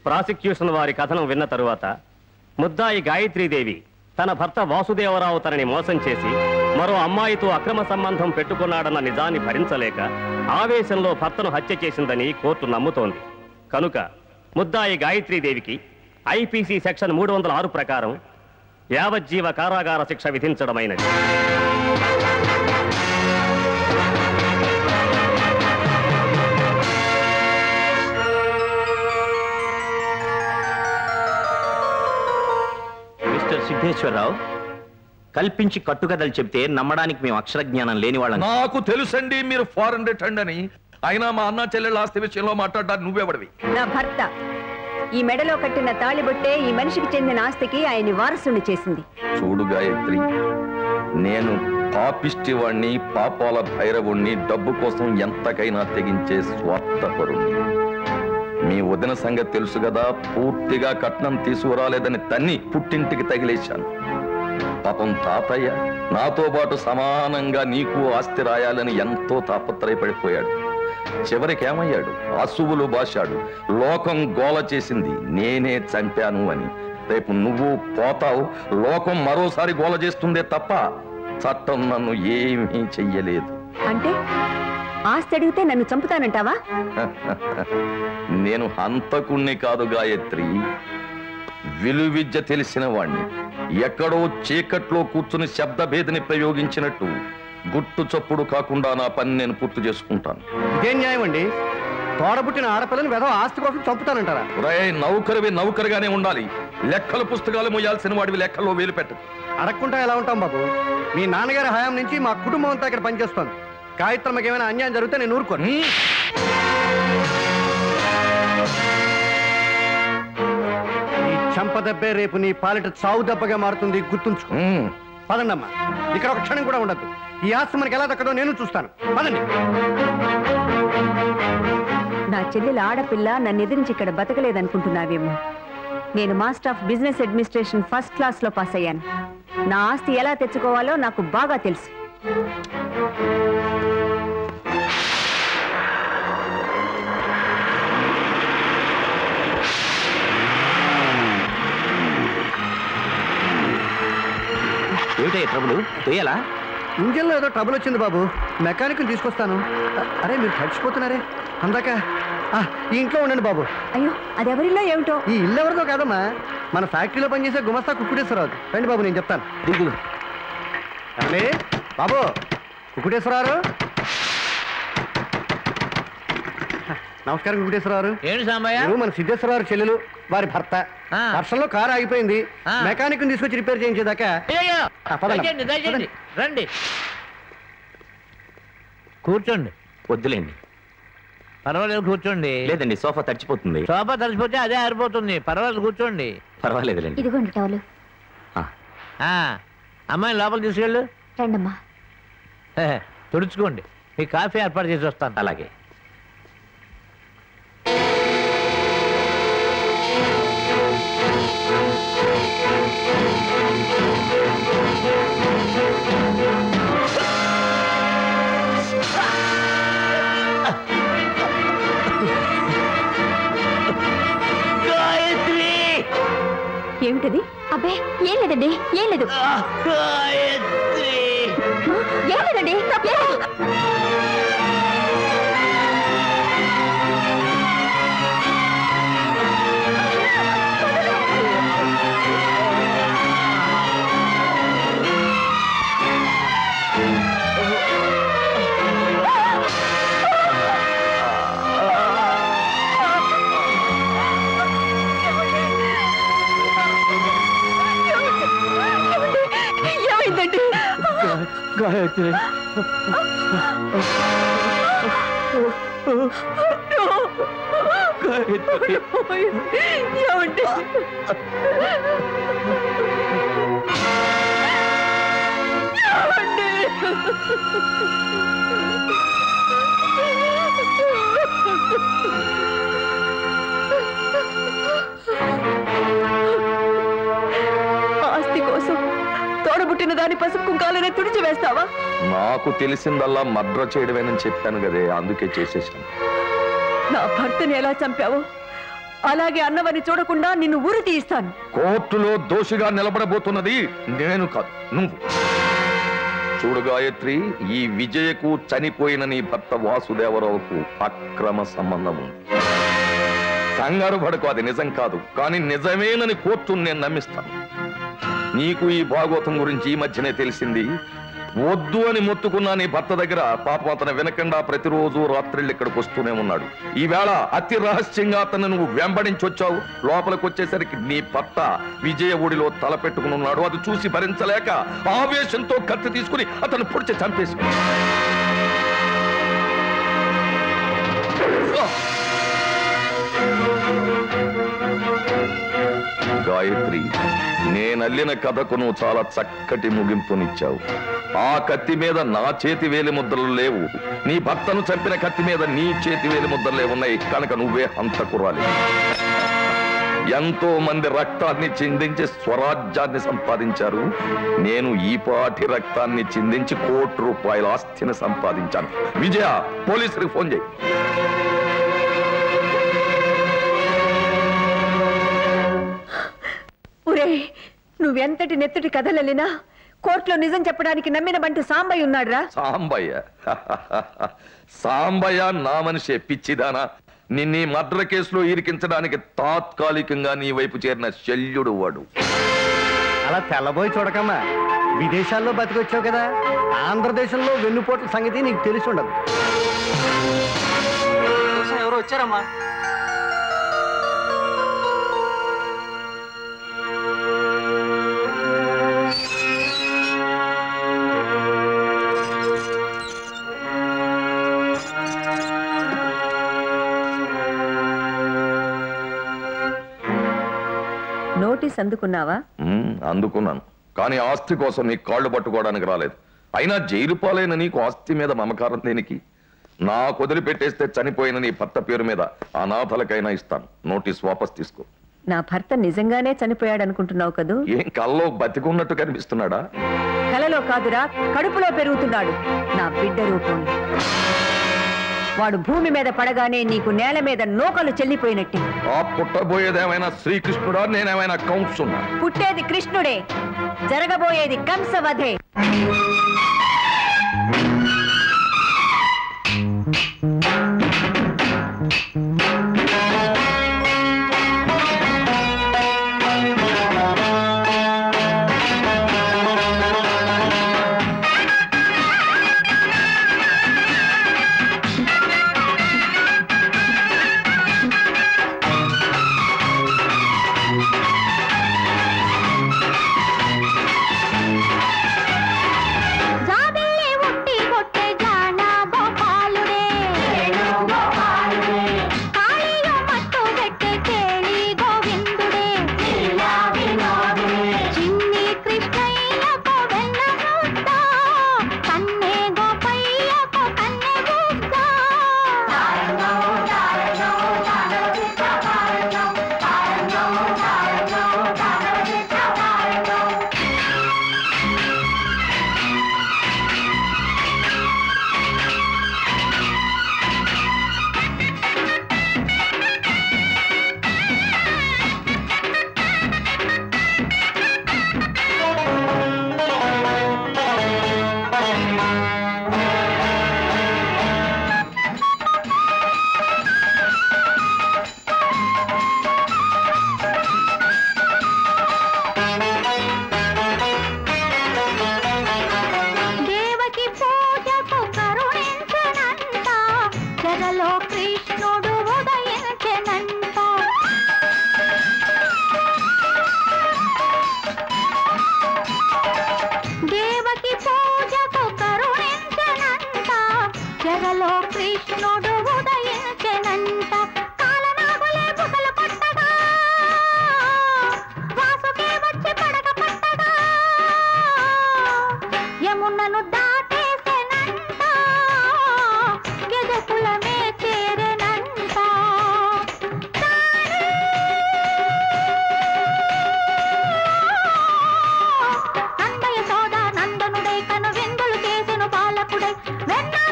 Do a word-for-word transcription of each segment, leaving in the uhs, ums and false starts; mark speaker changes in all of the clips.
Speaker 1: Prosecution వారి కథనం విన్న తరువాత ముద్దాయి గాయత్రీదేవి తన భర్త వాసుదేవరావు తనని మోసం చేసి మరో అమ్మాయితో అక్రమ సంబంధం పెట్టుకున్నాడన్న నిజాన్ని భరించలేక ఆవేశంలో భర్తను హత్య చేసిందని కోర్టు నమ్ముతోంది. కనుక ముద్దాయి గాయత్రీదేవికి ఐపీసీ సెక్షన్ మూడు వందల ఆరు ప్రకారం యావజ్జీవ కారాగార శిక్ష విధించడమైనది.
Speaker 2: మిస్టర్ సిద్ధేశ్వరరావు, కల్పించి కట్టుకథలు చెప్తే నమ్మడానికి మేము అక్షర జ్ఞానం లేని వాళ్ళం.
Speaker 3: నాకు తెలుసండి మీరు ఫారెన్ రిటర్న్ అని. అయినా మా అన్న చెల్లెళ్ళ ఆస్తి విషయంలో మాట్లాడడానికి నువ్వెవడివి?
Speaker 4: నా భర్త. ఈ మెడలో కట్టిన తాళిబొట్టే ఈ మనిషికి చెందిన ఆస్తికి ఆయన్ని వారసుని చేసింది.
Speaker 3: చూడు గాయత్రి, నేను పాపిష్టి వాణ్ణి, పాపాల భైరవుణ్ణి, డబ్బు కోసం ఎంతకైనా తెగించే స్వార్థపరుణ్ణి. మీ వదిన సంగతి తెలుసు కదా, పూర్తిగా కట్నం తీసుకురాలేదని తన్ని పుట్టింటికి తగిలేశాను. పాపం తాతయ్య నాతో పాటు సమానంగా నీకు ఆస్తి రాయాలని ఎంతో తాపత్రయపడిపోయాడు. చివరికి ఏమయ్యాడు? అసువులు బాశాడు. లోకం గోల చేసింది నేనే చంపాను అని. రేపు నువ్వు పోతావు, లోకం మరోసారి గోల చేస్తుందే తప్ప చట్టం నన్ను ఏమీ చెయ్యలేదు.
Speaker 4: అంటే ఆస్తి అడిగితే నన్ను చంపుతానంటావా?
Speaker 3: నేను హంతకుణ్ణి కాదు గాయత్రి, విలువిద్య తెలిసిన వాణ్ణి. ఎక్కడో చీకట్లో కూర్చుని శబ్దభేదిని ప్రయోగించినట్టు గుట్టు చప్పుడు కాకుండా నా పని నేను పూర్తి చేసుకుంటాను.
Speaker 5: ఇదేం న్యాయం అండి? తోడబుట్టిన ఆడపిల్లని వెధవ ఆస్తి కోసం చంపుతానంటారా?
Speaker 3: రే, నౌకరివి నౌకరిగానే ఉండాలి. లెక్కల పుస్తకాలు మోయాల్సిన వాడివి లెక్కల్లో వేలు పెట్టదు.
Speaker 5: అడగకుండా ఎలా ఉంటాం బాబు? మీ నాన్నగారి హయాం నుంచి మా కుటుంబం అంతా ఇక్కడ పనిచేస్తోంది. గాయత్రమ్మకి ఏమైనా అన్యాయం జరిగితే నేను ఊరుకోను. ఈ చంప దెబ్బే రేపు నీ పాలిట చావు దెబ్బగా మారుతుంది, గుర్తుంచుకో. పదండమ్మా, ఇక్కడ ఒక క్షణం కూడా ఉండద్దు. ఈ ఆస్తి మనకి ఎలా దక్కదో నేను చూస్తాను. పదండి.
Speaker 4: నా చెల్లెల ఆడపిల్ల నన్ను ఎదిరించి ఇక్కడ బతకలేదనుకుంటున్నావేమో. నేను master of business administration first class లో పాస్ అయ్యాను. నా ఆస్తి ఎలా తెచ్చుకోవాలో నాకు బాగా తెలుసు.
Speaker 2: ఏమిటయ్యా ట్రబుల్? తొయ్యాలా?
Speaker 5: ఇంజన్లో ఏదో ట్రబుల్ వచ్చింది బాబు, మెకానిక్ తీసుకొస్తాను. అరే మీరు చచ్చిపోతున్నారే, అందాక ఈ ఇంట్లో ఉండండి బాబు.
Speaker 4: అయ్యో, అది ఎవరిలో ఏమిటో.
Speaker 5: ఈ ఇల్లు ఎవరిదో కాదమ్మా, మన ఫ్యాక్టరీలో పనిచేసే గుమస్తా కుక్కుటేశ్వరరావు. రండి బాబు, నేను చెప్తాను. దిగు బాబు. కుక్కుటేశ్వరరావు, నమస్కారం. కుక్కుటేశ్వరరావు
Speaker 6: ఏంటి సాంబయ్య?
Speaker 5: మన సిద్ధేశ్వరరావు చెల్లెలు, వారి భర్త. వర్షంలో కారు ఆగిపోయింది, మెకానిక్ తీసుకొచ్చి రిపేర్ చేయించేదాకా
Speaker 6: రండి, కూర్చోండి.
Speaker 2: వద్దులేండి,
Speaker 6: పర్వాలేదు కూర్చోండి.
Speaker 2: లేదండి, సోఫా తడిచిపోతుంది.
Speaker 6: సోఫా తడిచిపోతే అదే ఆరిపోతుంది. పర్వాలేదు కూర్చోండి.
Speaker 2: పర్వాలేదులేండి.
Speaker 4: ఇదిగోండి టవలు.
Speaker 6: అమ్మాయి లోపల తీసుకెళ్ళు.
Speaker 4: రండమ్మా.
Speaker 6: తుడుచుకోండి. మీ కాఫీ ఏర్పాటు చేసి వస్తాను.
Speaker 2: అలాగే.
Speaker 4: ఏమిటది? అబ్బే ఏం లేదండి, ఏం లేదు, ఏం లేదండి.
Speaker 5: గాయత్రి,
Speaker 4: ఆస్తి కోసం తోడబుట్టిన దాని పసుపు కుంకాలనే తుడిచి వేస్తావా?
Speaker 3: నాకు తెలిసిందల్లా మర్డర్ చేయడమేనని చెప్పాను కదే, అందుకే చేసేసాను.
Speaker 4: నా భర్తని ఎలా చంపావో అలాగే అన్నవని చూడకుండా నిన్ను ఊరి తీయిస్తాను.
Speaker 3: కోర్టులో దోషిగా నిలబడబోతున్నది నేను కాదు, నువ్వు. చూడు గాయత్రి, ఈ విజయకు చనిపోయిన నీ భర్త వాసుదేవరావుకు అక్రమ సంబంధం ఉంది. కంగారు పడకు, అది నిజం కాదు, కానీ నిజమేనని కోర్టును నేను నమ్మిస్తాను. నీకు ఈ భాగవతం గురించి ఈ మధ్యనే తెలిసింది. వద్దు అని మొత్తుకున్నా నీ భర్త దగ్గర పాపం అతను వినకుండా ప్రతిరోజు రాత్రిళ్ళు ఇక్కడికి వస్తూనే ఉన్నాడు. ఈవేళ అతి రహస్యంగా అతను నువ్వు వెంబడించి వచ్చావు. లోపలికి వచ్చేసరికి నీ భర్త విజయ ఒడిలో తల పెట్టుకుని ఉన్నాడు. అది చూసి భరించలేక ఆవేశంతో కత్తి తీసుకుని అతను పొడిచి చంపేసి. గాయత్రి, నేనల్లిన కథకు నువ్వు చాలా చక్కటి ముగింపునిచ్చావు. ఆ కత్తి మీద నా చేతి వేలి ముద్రలు లేవు, నీ భర్తను చంపిన కత్తి మీద నీ చేతి వేలి ముద్రలే ఉన్నాయి. కనుక నువ్వే హంతకురాలి. ఎంతో మంది రక్తాన్ని చిందించి స్వరాజ్యాన్ని సంపాదించారు. నేను ఈ పాటి రక్తాన్ని చిందించి కోటి రూపాయల ఆస్తిని సంపాదించాను. విజయ, పోలీసులకు ఫోన్ చేయి.
Speaker 4: ఒరే, నువ్వెంతటి నెత్తటి కథలెళ్ళినా కోర్టులో నిజం చెప్పడానికి నమ్మిన బంటు సాంబయ్య ఉన్నాడురా.
Speaker 3: సాంబయ్య? సాంబయ్య నా మనిషి పిచ్చిదానా. నిన్నీ మర్డర్ కేసులో ఇరికించడానికి తాత్కాలికంగా నీ వైపు చేరిన శల్యుడు వాడు.
Speaker 5: అలా తెల్లబోయి చూడకమ్మా, విదేశాల్లో బతికొచ్చావు కదా, ఆంధ్రదేశంలో వెన్నుపోట్ల సంగతి నీకు తెలిసి ఉండదు.
Speaker 7: ఎవరు వచ్చారమ్మా?
Speaker 4: నోటీస్ అందుకున్నావా?
Speaker 3: అందుకున్నాను, కానీ ఆస్తి కోసం నీ కాళ్ళు పట్టుకోవడానికి రాలేదు. అయినా జైలు పాలైన నీకు ఆస్తి మీద మమకారం దేనికి? నా కొదిలి పెట్టేస్తే చనిపోయిన నీ భర్త పేరు మీద అనాథలకైనా ఇస్తాను. నోటీస్ వాపస్ తీసుకో.
Speaker 4: నా భర్త నిజంగానే చనిపోయాడు అనుకుంటున్నావు కదూ?
Speaker 3: ఏం కల్లో బతికున్నట్టు కనిపిస్తున్నాడా?
Speaker 4: కలలో కాదురా, కడుపులో పెరుగుతున్నాడు నా బిడ్డ రూపంలో. వాడు భూమి మీద పడగానే నీకు నేల మీద నోకలు చెల్లిపోయినట్టే.
Speaker 3: ఆ పుట్టబోయేదేమైనా శ్రీకృష్ణుడా, నేనేమైనా కంసున్నా?
Speaker 4: పుట్టేది కృష్ణుడే, జరగబోయేది కంసవధే.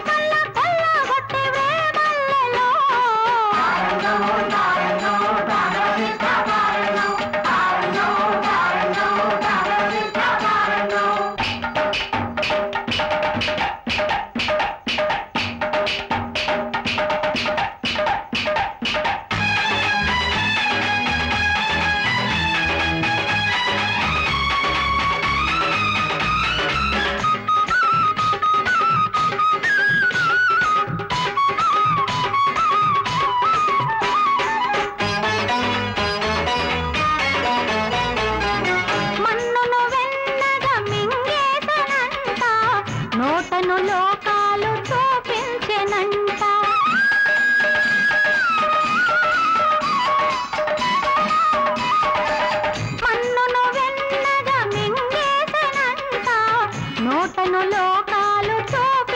Speaker 8: No, no, no, no.
Speaker 7: నోటను లోకాలు చూపించెనంట మన్నును వెన్నగా మింగేసనంట నోటను లోకాలు చూపి